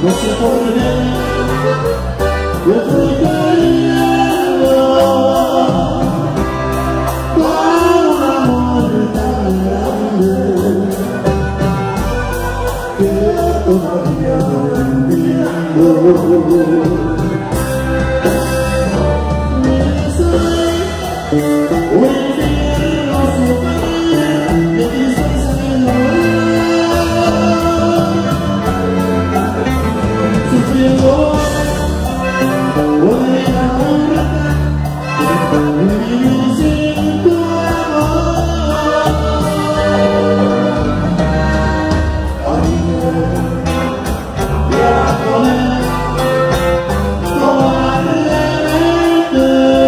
No sé por qué yo estoy cayendo con un amor tan grande que todavía no entiendo. Un infierno superior que quizás sufriendo por el amor vivir sin tu amor. Ay, voy a poner probablemente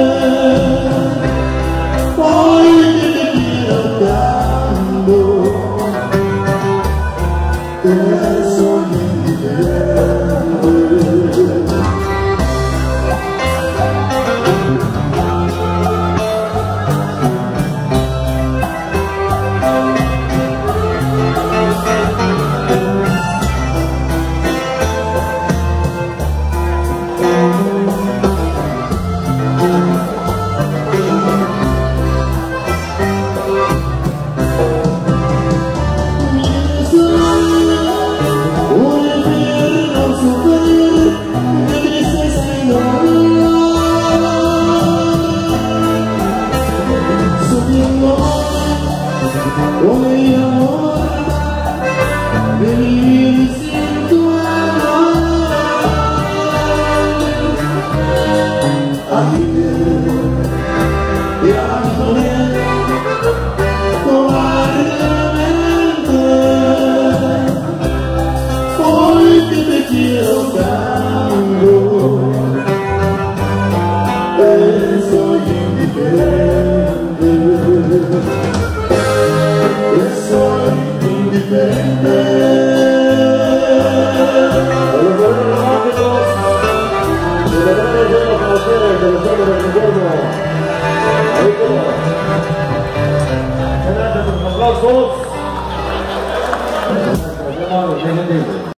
hoy que te quiero tanto que soy indiferente. Hoy amor, vivir sin tu amor. Ayer te abandoné cobardemente. Hoy que te quiero tanto, soy indiferente. Soy indiferente. Aplausos.